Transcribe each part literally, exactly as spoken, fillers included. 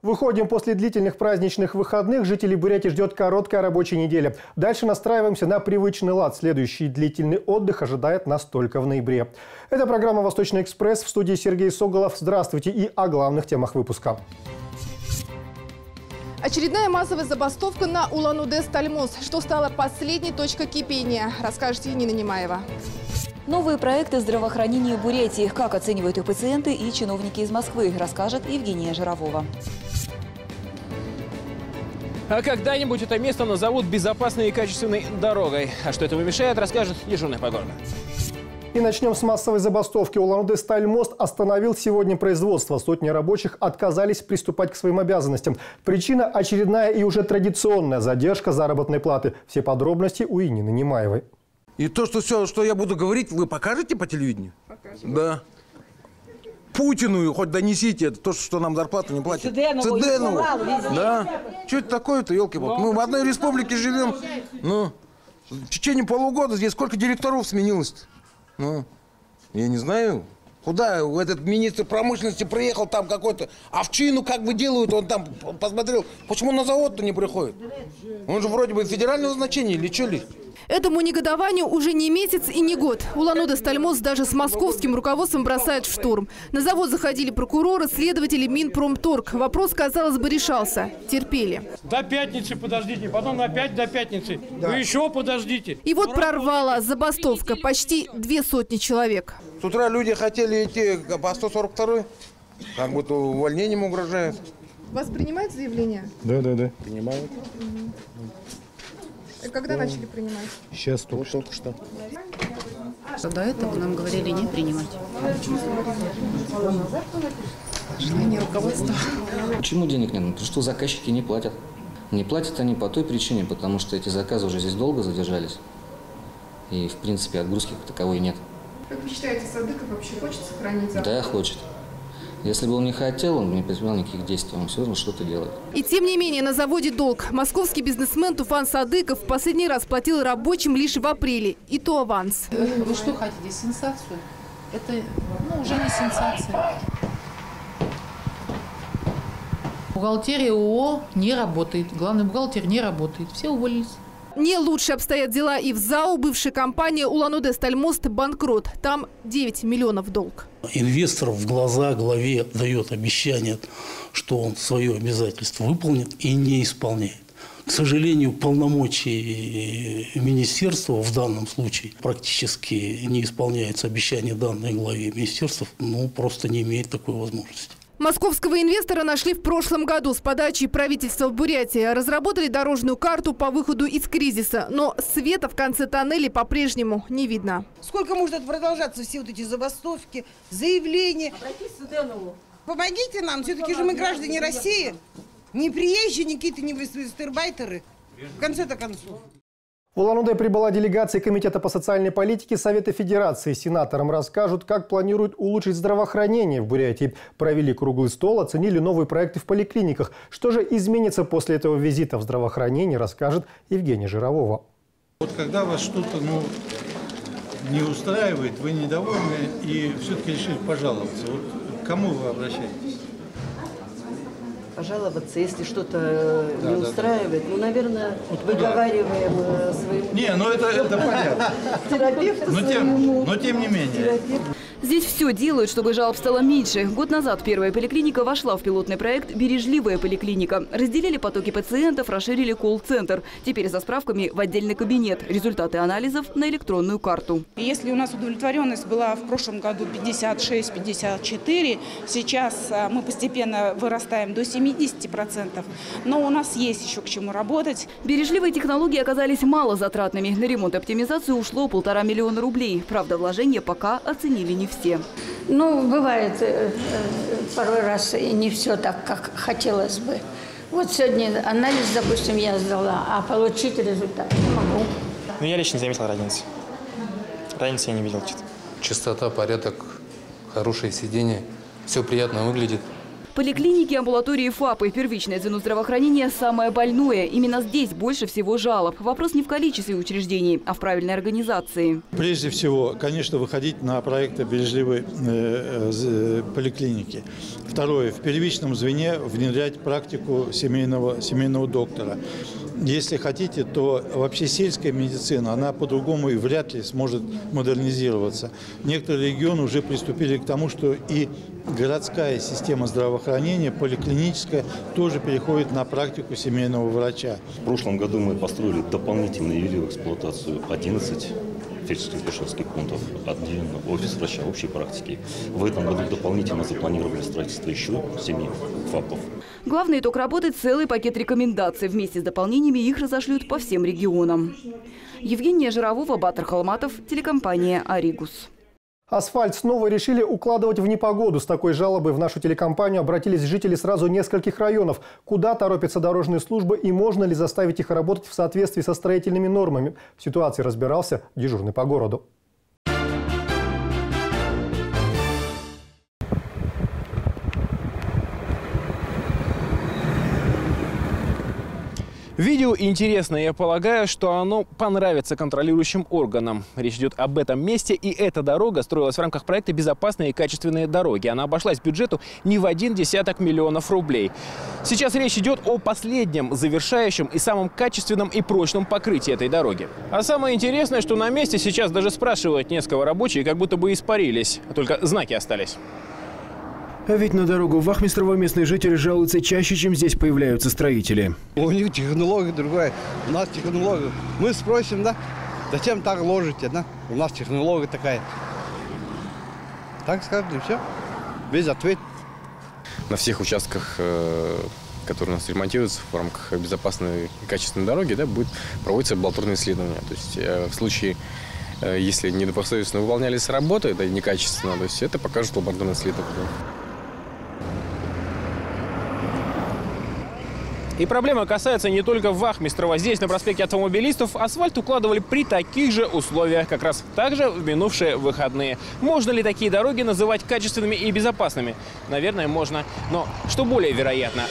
Выходим после длительных праздничных выходных. Жителей Бурятии ждет короткая рабочая неделя. Дальше настраиваемся на привычный лад. Следующий длительный отдых ожидает нас только в ноябре. Это программа «Восточный экспресс». В студии Сергей Соголов. Здравствуйте и о главных темах выпуска. Очередная массовая забастовка на Улан-Удэ Стальмоз. Что стало последней точкой кипения, расскажет Нина Немаева. Новые проекты здравоохранения Бурятии. Как оценивают их пациенты и чиновники из Москвы, расскажет Евгения Жировова. А когда-нибудь это место назовут безопасной и качественной дорогой. А что этому мешает, расскажет дежурная погода. И начнем с массовой забастовки. Улан-Удэ Стальмост остановил сегодня производство. Сотни рабочих отказались приступать к своим обязанностям. Причина – очередная и уже традиционная задержка заработной платы. Все подробности у Нины Немаевой. И то, что все, что я буду говорить, вы покажете по телевидению? Покажем. Да. Путину хоть донесите это, то, что нам зарплату не платят. Цыденову. Да. Что это такое-то, елки-палки? Мы в одной республике живем. Ну, в течение полугода здесь сколько директоров сменилось-то? Ну, я не знаю. Куда этот министр промышленности приехал, там какой-то овчину как бы делают, он там посмотрел. Почему на завод-то не приходит? Он же вроде бы федерального значения или что ли? Этому негодованию уже не месяц и не год. Улан-Удэ Стальмоз даже с московским руководством бросает в штурм. На завод заходили прокуроры, следователи, Минпромторг. Вопрос, казалось бы, решался. Терпели. До пятницы подождите, потом опять до пятницы. Да. Вы еще подождите. И вот прорвала забастовка. Почти две сотни человек. С утра люди хотели идти по сто сорок второй. Как будто увольнением угрожают. Вас принимают заявление? Да, да, да. Принимают. Когда ну, начали принимать? Сейчас только, вот только что. До этого нам говорили не принимать. Желание руководства. Почему денег нет? Потому что заказчики не платят. Не платят они по той причине, потому что эти заказы уже здесь долго задержались. И, в принципе, отгрузки как таковой нет. Как вы считаете, Садыков вообще хочет сохранить завод? Да, хочет. Если бы он не хотел, он бы не предпринял никаких действий, он все равно что-то делает. И тем не менее на заводе долг. Московский бизнесмен Туфан Садыков в последний раз платил рабочим лишь в апреле. И то аванс. Вы что хотите, сенсацию? Это ну, уже не сенсация. Бухгалтерия ООО не работает. Главный бухгалтер не работает. Все уволились. Не лучше обстоят дела и в ЗАО. Бывшая компания Улан-Удэ Стальмост банкрот. Там девять миллионов долг. Инвестор в глаза главе дает обещание, что он свое обязательство выполнит и не исполняет. К сожалению, полномочий министерства в данном случае практически не исполняется обещание данной главе министерства, ну, просто не имеет такой возможности. Московского инвестора нашли в прошлом году с подачи правительства в Бурятии. Разработали дорожную карту по выходу из кризиса. Но света в конце тоннеля по-прежнему не видно. Сколько может продолжаться все вот эти забастовки, заявления? Помогите нам, все-таки же мы граждане России. Не приезжие, ни какие-то не гастарбайтеры. В конце-то концов. В Улан-Удэ прибыла делегация Комитета по социальной политике Совета Федерации. Сенаторам расскажут, как планируют улучшить здравоохранение в Бурятии. Провели круглый стол, оценили новые проекты в поликлиниках. Что же изменится после этого визита в здравоохранение, расскажет Евгения Жировова. Вот когда вас что-то ну, не устраивает, вы недовольны и все-таки решили пожаловаться. Вот к кому вы обращаетесь? Пожаловаться, если что-то да, не да, устраивает. Да. Ну, наверное, вот выговариваем э, своему... Не, ну это, это понятно. Терапевту но, тем, но тем не менее. Здесь все делают, чтобы жалоб стало меньше. Год назад первая поликлиника вошла в пилотный проект «Бережливая поликлиника». Разделили потоки пациентов, расширили колл-центр. Теперь за справками в отдельный кабинет. Результаты анализов на электронную карту. Если у нас удовлетворенность была в прошлом году пятьдесят шесть — пятьдесят четыре, сейчас мы постепенно вырастаем до семидесяти процентов. Но у нас есть еще к чему работать. Бережливые технологии оказались малозатратными. На ремонт и оптимизацию ушло полтора миллиона рублей. Правда, вложения пока оценили не все. Ну, бывает э, порой раз и не все так, как хотелось бы. Вот сегодня анализ, допустим, я сдала, а получить результат не могу. Ну, я лично не заметил разницы. Разницы я не видел. Чистота, порядок, хорошее сиденье. Все приятно выглядит. Поликлиники, амбулатории, ФАПы, первичное звено здравоохранения – самое больное. Именно здесь больше всего жалоб. Вопрос не в количестве учреждений, а в правильной организации. Прежде всего, конечно, выходить на проекты бережливой э, э, поликлиники. Второе. В первичном звене внедрять практику семейного, семейного доктора. Если хотите, то вообще сельская медицина, она по-другому и вряд ли сможет модернизироваться. Некоторые регионы уже приступили к тому, что и городская система здравоохранения, поликлиническая, тоже переходит на практику семейного врача. В прошлом году мы построили дополнительно и ввели в эксплуатацию одиннадцать фельдшерско-акушерских пунктов, отдельно офис врача общей практики. В этом году дополнительно запланировали строительство еще семи ФАПов. Главный итог работы – целый пакет рекомендаций. Вместе с дополнениями их разошлют по всем регионам. Евгения Жировова, Батыр Холматов, телекомпания «Аригус». Асфальт снова решили укладывать в непогоду. С такой жалобой в нашу телекомпанию обратились жители сразу нескольких районов. Куда торопятся дорожные службы и можно ли заставить их работать в соответствии со строительными нормами? В ситуации разбирался дежурный по городу. Видео интересное, я полагаю, что оно понравится контролирующим органам. Речь идет об этом месте, и эта дорога строилась в рамках проекта «Безопасные и качественные дороги». Она обошлась бюджету не в один десяток миллионов рублей. Сейчас речь идет о последнем, завершающем и самом качественном и прочном покрытии этой дороги. А самое интересное, что на месте сейчас даже спрашивают несколько рабочих, как будто бы испарились, только знаки остались. А ведь на дорогу Вахмистрова местные жители жалуются чаще, чем здесь появляются строители. У них технология другая, у нас технология. Мы спросим, да, зачем так ложите, да? У нас технология такая. Так скажем, и все. Без ответа. На всех участках, которые у нас ремонтируются в рамках безопасной и качественной дороги, да, будет проводиться лабораторное исследование. То есть в случае, если недобросовестно выполнялись работы, да, некачественно, то есть это покажет лабораторное исследование. И проблема касается не только Вахмистрова. Здесь, на проспекте Автомобилистов, асфальт укладывали при таких же условиях, как раз также в минувшие выходные. Можно ли такие дороги называть качественными и безопасными? Наверное, можно. Но что более вероятно?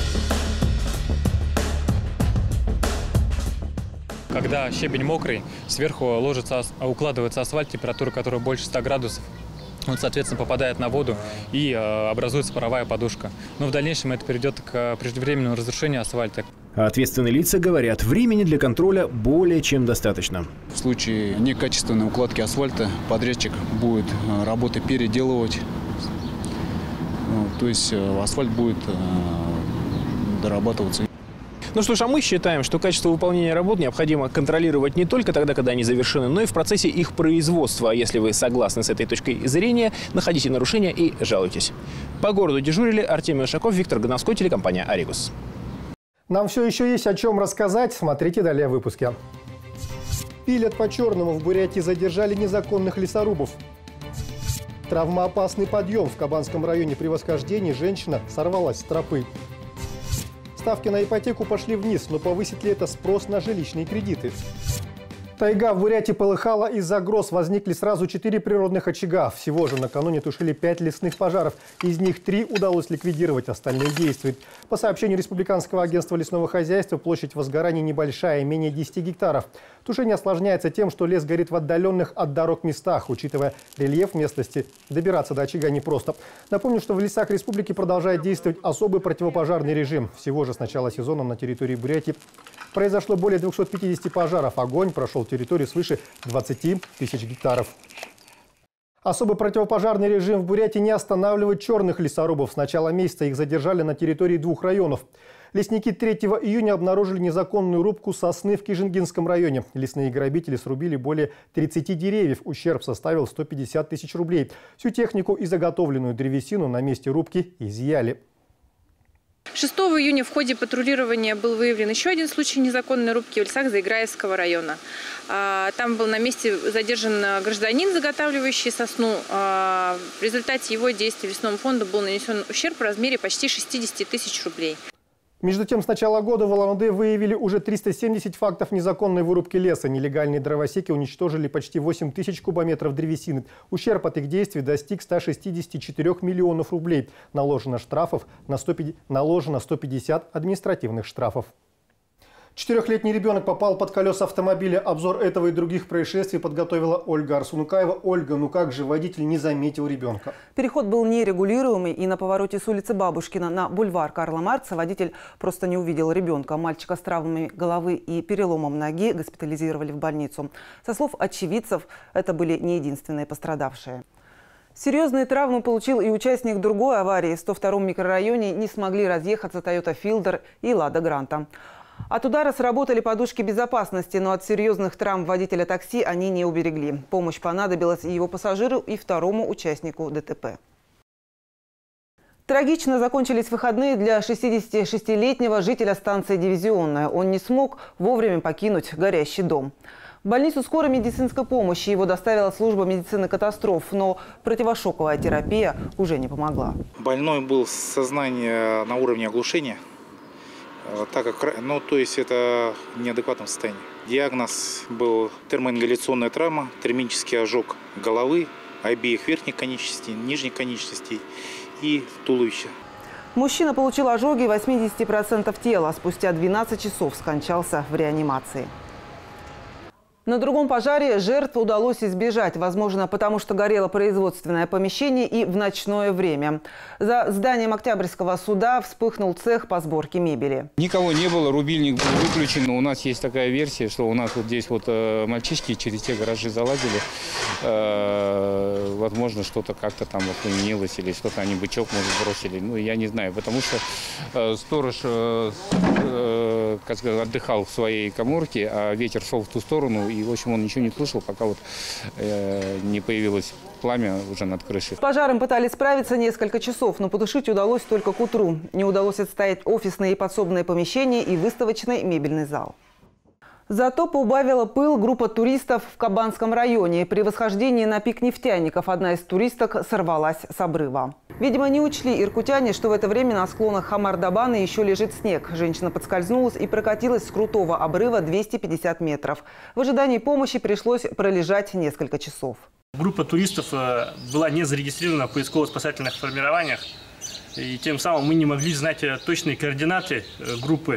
Когда щебень мокрый, сверху ложится, укладывается асфальт, температура которой больше ста градусов. Он, соответственно, попадает на воду и э, образуется паровая подушка. Но в дальнейшем это приведет к преждевременному разрушению асфальта. А ответственные лица говорят, времени для контроля более чем достаточно. В случае некачественной укладки асфальта подрядчик будет э, работы переделывать. Ну, то есть э, асфальт будет э, дорабатываться. Ну что ж, а мы считаем, что качество выполнения работ необходимо контролировать не только тогда, когда они завершены, но и в процессе их производства. Если вы согласны с этой точкой зрения, находите нарушения и жалуйтесь. По городу дежурили Артемий Ушаков, Виктор Гановской, телекомпания «Аригус». Нам все еще есть о чем рассказать. Смотрите далее в выпуске. Пилят по-черному. В Бурятии задержали незаконных лесорубов. Травмоопасный подъем. В Кабанском районе при восхождении женщина сорвалась с тропы. Ставки на ипотеку пошли вниз, но повысит ли это спрос на жилищные кредиты? Тайга в Бурятии полыхала из-за гроз. Возникли сразу четыре природных очага. Всего же накануне тушили пять лесных пожаров. Из них три удалось ликвидировать, остальные действуют. По сообщению Республиканского агентства лесного хозяйства, площадь возгорания небольшая, менее десяти гектаров. Тушение осложняется тем, что лес горит в отдаленных от дорог местах. Учитывая рельеф местности, добираться до очага непросто. Напомню, что в лесах республики продолжает действовать особый противопожарный режим. Всего же с начала сезона на территории Бурятии произошло более двухсот пятидесяти пожаров. Огонь прошел территорию свыше двадцати тысяч гектаров. Особый противопожарный режим в Бурятии не останавливает черных лесорубов. С начала месяца их задержали на территории двух районов. Лесники третьего июня обнаружили незаконную рубку сосны в Кижингинском районе. Лесные грабители срубили более тридцати деревьев. Ущерб составил сто пятьдесят тысяч рублей. Всю технику и заготовленную древесину на месте рубки изъяли. шестого июня в ходе патрулирования был выявлен еще один случай незаконной рубки в лесах Заиграевского района. Там был на месте задержан гражданин, заготавливающий сосну. В результате его действий лесному фонду был нанесен ущерб в размере почти шестидесяти тысяч рублей. Между тем, с начала года в Улан-Удэ выявили уже триста семьдесят фактов незаконной вырубки леса. Нелегальные дровосеки уничтожили почти восемь тысяч кубометров древесины. Ущерб от их действий достиг ста шестидесяти четырёх миллионов рублей. Наложено штрафов на сто пятьдесят, наложено сто пятьдесят административных штрафов. Четырехлетний ребенок попал под колеса автомобиля. Обзор этого и других происшествий подготовила Ольга Арсунукаева. Ольга, ну как же водитель не заметил ребенка? Переход был нерегулируемый, и на повороте с улицы Бабушкина на бульвар Карла Маркса водитель просто не увидел ребенка. Мальчика с травмами головы и переломом ноги госпитализировали в больницу. Со слов очевидцев, это были не единственные пострадавшие. Серьезные травмы получил и участник другой аварии. В сто втором микрорайоне не смогли разъехаться Toyota Fielder и Lada Granta. От удара сработали подушки безопасности, но от серьезных травм водителя такси они не уберегли. Помощь понадобилась и его пассажиру, и второму участнику ДТП. Трагично закончились выходные для шестидесятишестилетнего жителя станции «Дивизионная». Он не смог вовремя покинуть горящий дом. В больницу скорой медицинской помощи его доставила служба медицины катастроф, но противошоковая терапия уже не помогла. Больной был в сознании на уровне оглушения. Так как, ну, то есть это в неадекватном состоянии. Диагноз был термоингаляционная травма, термический ожог головы, обеих верхних конечностей, нижних конечностей и туловища. Мужчина получил ожоги восьмидесяти процентов тела. Спустя двенадцать часов скончался в реанимации. На другом пожаре жертв удалось избежать, возможно, потому что горело производственное помещение и в ночное время. За зданием Октябрьского суда вспыхнул цех по сборке мебели. Никого не было, рубильник был выключен. У нас есть такая версия, что у нас вот здесь вот э, мальчишки через те гаражи залазили. Э, возможно, что-то как-то там охренелось или что-то они бычок, может, бросили. Ну, я не знаю, потому что э, сторож э, э, как сказать, отдыхал в своей каморке, а ветер шел в ту сторону. И, в общем, он ничего не слышал, пока вот э, не появилось пламя уже над крышей. С пожаром пытались справиться несколько часов, но потушить удалось только к утру. Не удалось отстоять офисные и подсобные помещения и выставочный мебельный зал. Зато поубавила пыл группа туристов в Кабанском районе. При восхождении на пик нефтяников одна из туристок сорвалась с обрыва. Видимо, не учли иркутяне, что в это время на склонах Хамар-Дабана еще лежит снег. Женщина подскользнулась и прокатилась с крутого обрыва двести пятьдесят метров. В ожидании помощи пришлось пролежать несколько часов. Группа туристов была не зарегистрирована в поисково-спасательных формированиях. И тем самым мы не могли знать точные координаты группы.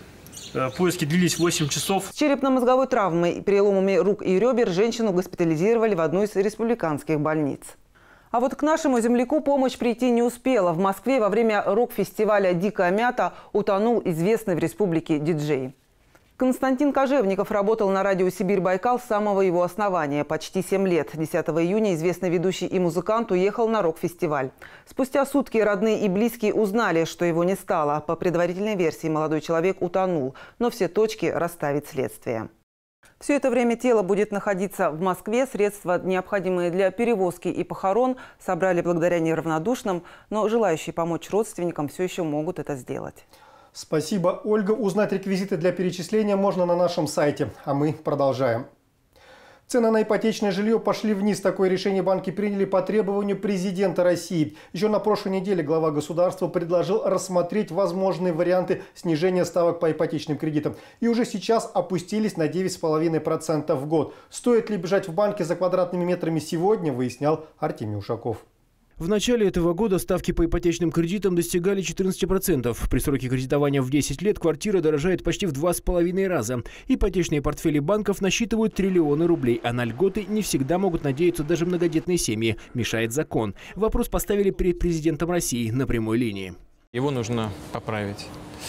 Поиски длились восемь часов. С черепно-мозговой травмой и переломами рук и ребер женщину госпитализировали в одну из республиканских больниц. А вот к нашему земляку помощь прийти не успела. В Москве во время рок-фестиваля «Дикая мята» утонул известный в республике диджей. Константин Кожевников работал на радио «Сибирь-Байкал» с самого его основания. Почти семь лет. десятого июня известный ведущий и музыкант уехал на рок-фестиваль. Спустя сутки родные и близкие узнали, что его не стало. По предварительной версии, молодой человек утонул. Но все точки расставит следствие. Все это время тело будет находиться в Москве. Средства, необходимые для перевозки и похорон, собрали благодаря неравнодушным, но желающие помочь родственникам все еще могут это сделать. Спасибо, Ольга. Узнать реквизиты для перечисления можно на нашем сайте. А мы продолжаем. Цены на ипотечное жилье пошли вниз. Такое решение банки приняли по требованию президента России. Еще на прошлой неделе глава государства предложил рассмотреть возможные варианты снижения ставок по ипотечным кредитам. И уже сейчас опустились на девять с половиной процентов в год. Стоит ли бежать в банки за квадратными метрами сегодня, выяснял Артемий Ушаков. В начале этого года ставки по ипотечным кредитам достигали четырнадцати процентов. При сроке кредитования в десять лет квартира дорожает почти в два с половиной раза. Ипотечные портфели банков насчитывают триллионы рублей, а на льготы не всегда могут надеяться даже многодетные семьи. Мешает закон. Вопрос поставили перед президентом России на прямой линии. Его нужно поправить.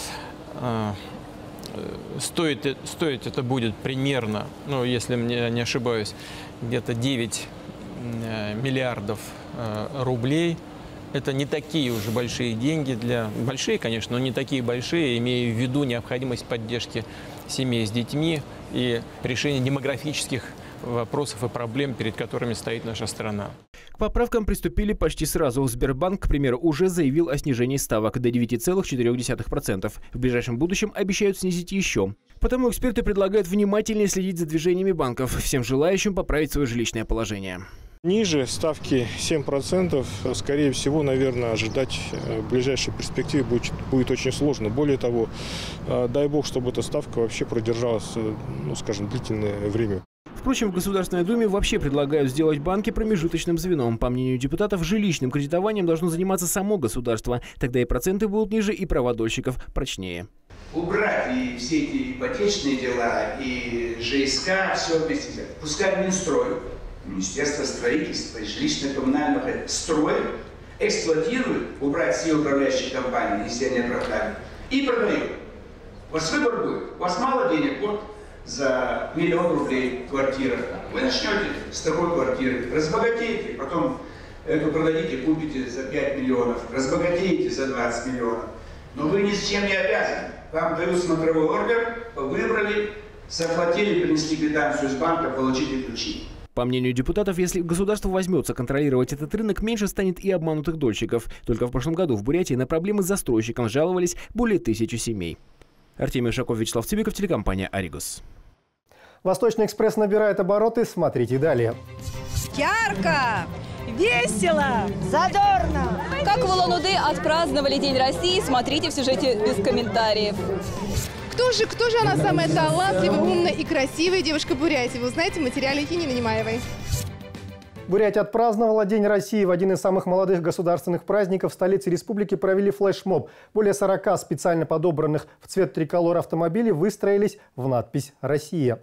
Стоит, стоить это будет примерно, ну, если я не ошибаюсь, где-то девять миллиардов рублей. Это не такие уже большие деньги для... Большие, конечно, но не такие большие, имея в виду необходимость поддержки семей с детьми и решения демографических вопросов и проблем, перед которыми стоит наша страна. К поправкам приступили почти сразу. Сбербанк, к примеру, уже заявил о снижении ставок до девяти целых четырёх десятых процента. В ближайшем будущем обещают снизить еще. Потому эксперты предлагают внимательнее следить за движениями банков, всем желающим поправить свое жилищное положение. Ниже ставки семь процентов, скорее всего, наверное, ожидать в ближайшей перспективе будет, будет очень сложно. Более того, дай бог, чтобы эта ставка вообще продержалась, ну, скажем, длительное время. Впрочем, в Государственной Думе вообще предлагают сделать банки промежуточным звеном. По мнению депутатов, жилищным кредитованием должно заниматься само государство. Тогда и проценты будут ниже, и права дольщиков прочнее. Убрать и все эти ипотечные дела, и ЖСК, все вместе. Пускай Минстрой, Министерство строительства и жилищно-коммунального строят, эксплуатируют, убрать все управляющие компании, если они оправдали, и продают. У вас выбор будет. У вас мало денег, вот за миллион рублей квартира. Вы начнете с такой квартиры, разбогатеете, потом эту продадите, купите за пять миллионов, разбогатеете за двадцать миллионов. Но вы ни с чем не обязаны. Вам дают смотровой ордер, выбрали, заплатили, принесли квитанцию из банка, получите ключи. По мнению депутатов, если государство возьмется контролировать этот рынок, меньше станет и обманутых дольщиков. Только в прошлом году в Бурятии на проблемы с застройщиком жаловались более тысячи семей. Артемий Ушаков, Вячеслав Цыбиков, телекомпания «Аригос». Восточный экспресс набирает обороты. Смотрите далее. Ярко! Весело! Задорно! Как в Улан-Удэ отпраздновали День России, смотрите в сюжете без комментариев. Кто же, кто же она самая талантливая, умная и красивая девушка Бурятии? Вы узнаете в материале Енины Немаевой. Бурятия отпраздновала День России. В один из самых молодых государственных праздников в столице республики провели флешмоб. Более сорока специально подобранных в цвет триколор автомобилей выстроились в надпись «Россия».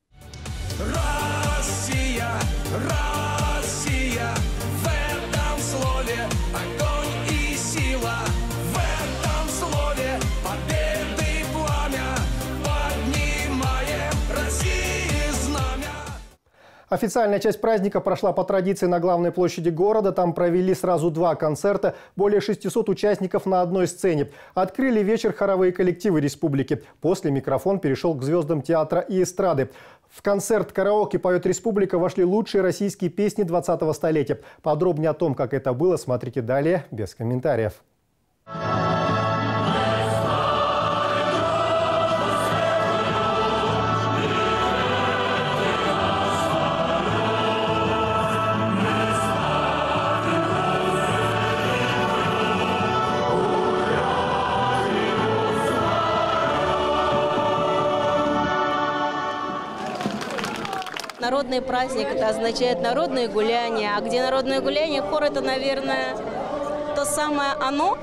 Россия, Россия, в этом слове огонь и сила, в этом слове победы пламя, поднимаем России знамя. Официальная часть праздника прошла по традиции на главной площади города. Там провели сразу два концерта, более шестисот участников на одной сцене. Открыли вечер хоровые коллективы республики. После микрофон перешел к звездам театра и эстрады. В концерт караоке «Поет республика» вошли лучшие российские песни двадцатого столетия. Подробнее о том, как это было, смотрите далее, без комментариев. Народный праздник – это означает народные гуляния. А где народное гуляние, хор – это, наверное, то самое оно.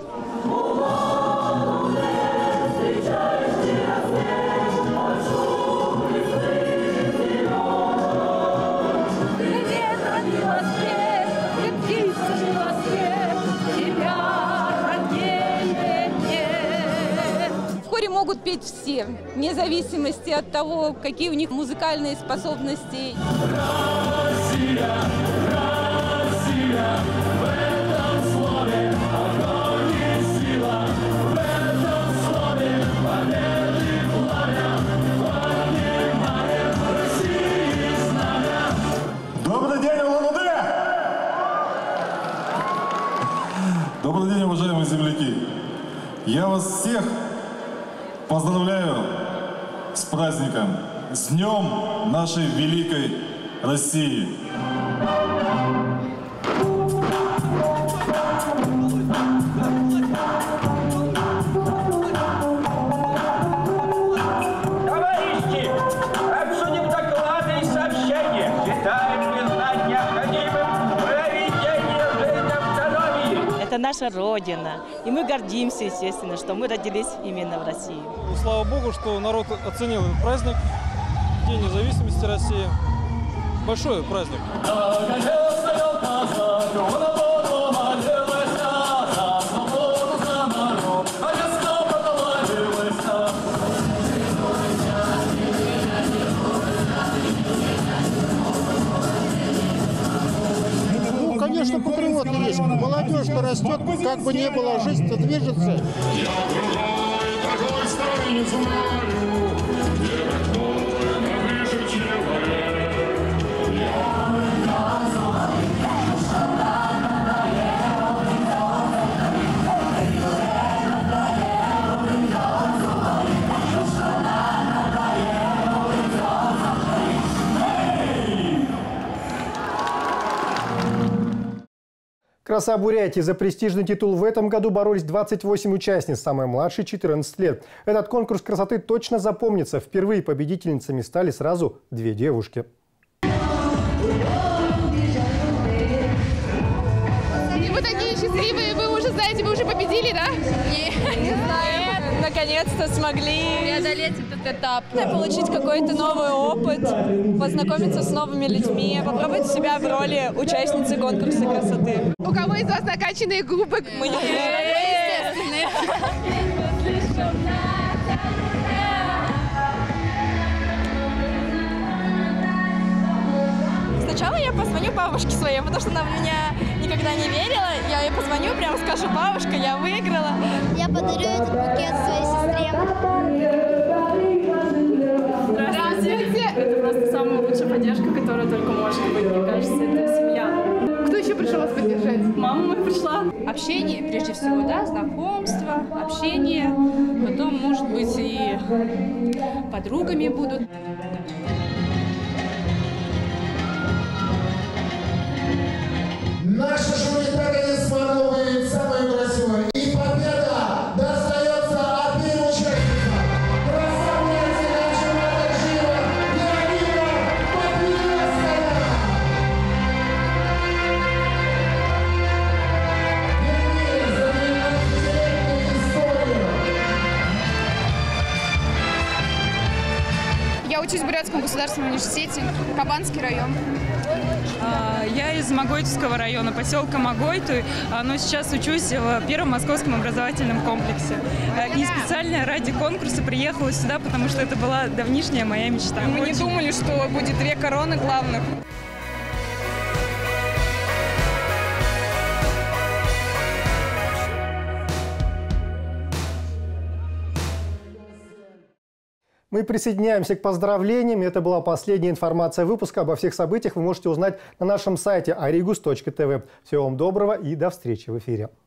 В хоре могут петь все, вне зависимости от того, какие у них музыкальные способности. Россия, Россия, в этом слове огонь и сила, в этом слове победы пламя, поднимаем России знамя. Добрый день, Улан-Удэ! Добрый день, уважаемые земляки! Я вас всех поздравляю с праздником, с Днем нашей великой России! Товарищи, обсудим доклады и сообщения. Считаем признать необходимым проведение жизни автономии. Это наша Родина, и мы гордимся, естественно, что мы родились именно в России. Слава Богу, что народ оценил этот праздник, День независимости России. Большой праздник. Ну, конечно, патриоты есть. Молодежь-то растет, как бы не было, жизнь-то движется. Краса Бурятии. За престижный титул в этом году боролись двадцать восемь участниц, самая младшая – четырнадцать лет. Этот конкурс красоты точно запомнится. Впервые победительницами стали сразу две девушки. Вы такие счастливые, вы уже знаете, вы уже победили, да? Нет, не знаю. Наконец-то смогли преодолеть этот этап, получить какой-то новый опыт, познакомиться с новыми людьми, попробовать себя в роли участницы конкурса красоты. У кого из вас накачанные губы? Мы естественные. Сначала я позвоню бабушке своей, потому что она в меня никогда не верила. Я ей позвоню, прямо скажу: бабушка, я выиграла. Я подарю этот букет своей сестре. Здравствуйте! Это просто самая лучшая поддержка, которая только может быть. Мне кажется, это семья. Кто еще пришел вас поддержать? Мама моя пришла. Общение, прежде всего, да, знакомство, общение. Потом, может быть, и подругами будут. Наша жюри так и не смогло выявить самую красивую. И победа достается одним участникам. Красавица наша Матажива Леонida Подлесская. Впервые за двенадцатилетнюю историю. Я учусь в Бурятском государственном университете, Кабанский район. Я из Магойтовского района, поселка Магойты, но сейчас учусь в Первом московском образовательном комплексе. И специально ради конкурса приехала сюда, потому что это была давнишняя моя мечта. Мы Очень... не думали, что будет две короны главных. Мы присоединяемся к поздравлениям. Это была последняя информация выпуска. Обо всех событиях вы можете узнать на нашем сайте аригус точка тв. Всего вам доброго и до встречи в эфире.